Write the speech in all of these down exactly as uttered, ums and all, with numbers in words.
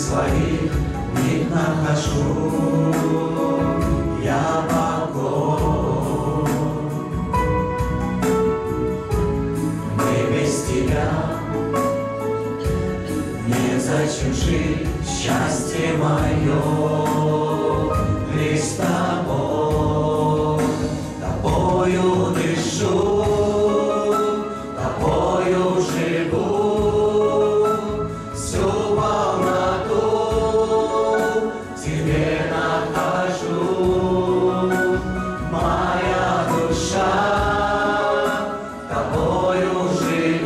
своих в них нахожу я покой. Мы без тебя незачем жить, счастье мое лишь с тобой. Тобою дышу, тобою живу, всю полноту тебе нахожу. Моя душа тобою живет,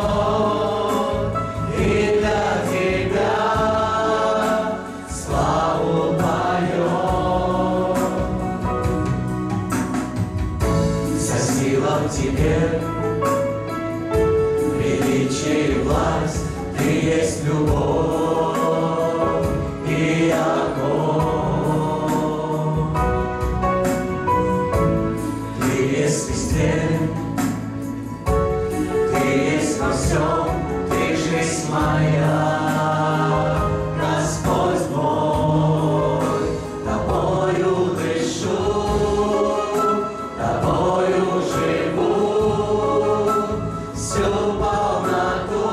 и для тебя славу поет. Вся сила в тебе, величие и власть, ты есть любовь и огонь. Ты есть везде, ты есть во всем, ты жизнь моя, Господь мой. Тобою дышу, тобою живу, всю полноту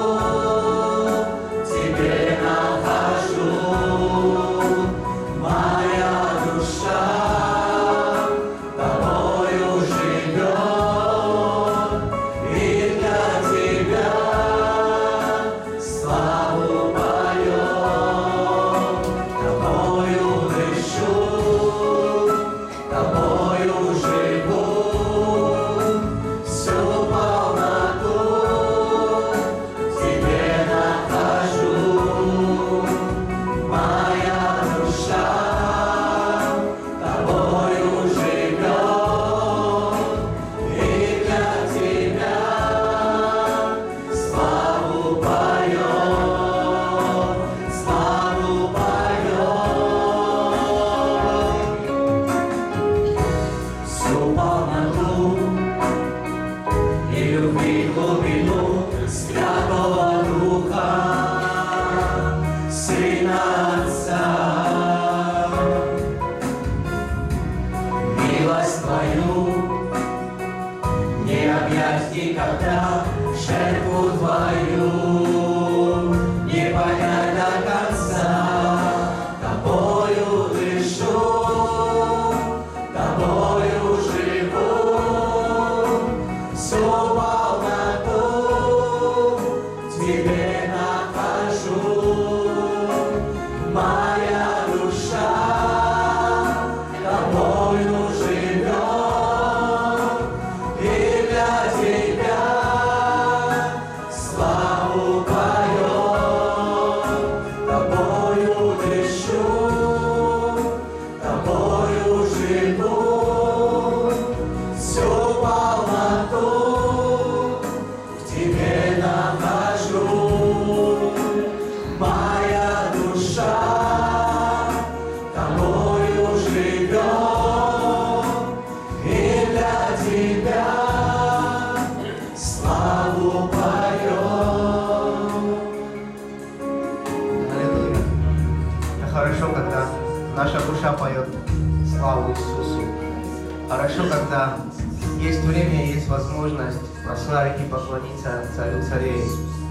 тебе нахожу. Моя душа тобою живет, и для тебя славу поет. Тобою дышу, тобою живу, всю полноту тебе нахожу. Моя душа тобою живет, и для тебя славу поет, славу поет. Всю полноту и любви глубину Святого Духа, Сына Отца. Милость твою не объять никогда, жертву твою не понять до конца. Тобою дышу, тобою живу, всю полноту тебе нахожу. Моя душа тобою живет, и для тебя славу поет. Тобою дышу, тобою живу, всю полноту в тебе нахожу. Моя душа тобою живет, и для тебя славу поет. Аллилуйя. Это хорошо, когда наша душа поет славу Иисусу. Хорошо, когда есть время и есть возможность прославить и поклониться Царю царей.